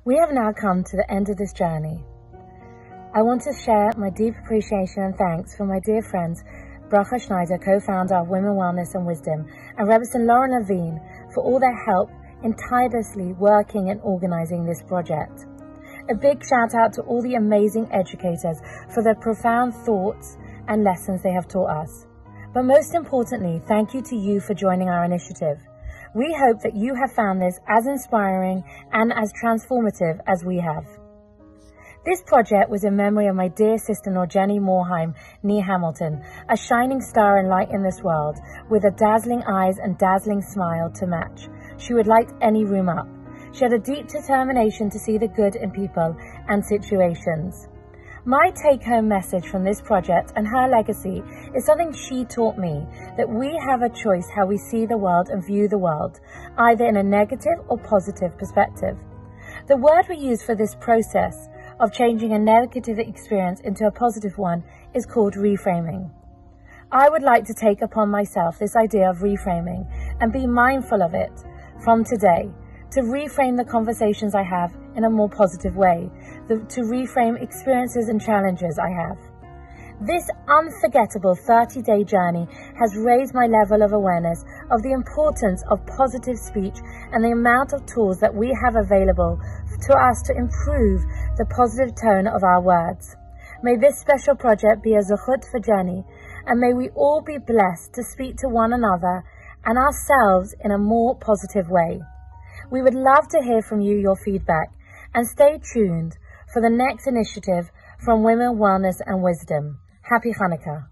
We have now come to the end of this journey. I want to share my deep appreciation and thanks for my dear friends, Bracha Schneider, co-founder of Women Wellness and Wisdom, and Rebbetzin Lauren Levine for all their help in tirelessly working and organizing this project. A big shout out to all the amazing educators for their profound thoughts and lessons they have taught us. But most importantly, thank you to you for joining our initiative. We hope that you have found this as inspiring and as transformative as we have. This project was in memory of my dear sister-in-law Jenny Morhaim, nee Hamilton, a shining star and light in this world, with a dazzling eyes and dazzling smile to match. She would light any room up. She had a deep determination to see the good in people and situations. My take-home message from this project and her legacy is something she taught me, that we have a choice how we see the world and view the world, either in a negative or positive perspective. The word we use for this process of changing a negative experience into a positive one is called reframing. I would like to take upon myself this idea of reframing and be mindful of it from today, to reframe the conversations I have in a more positive way, to reframe experiences and challenges I have. This unforgettable 30-day journey has raised my level of awareness of the importance of positive speech and the amount of tools that we have available to us to improve the positive tone of our words. May this special project be a zechut for Jenny, and may we all be blessed to speak to one another and ourselves in a more positive way. We would love to hear from you your feedback, and stay tuned for the next initiative from Women Wellness and Wisdom. Happy Chanukah.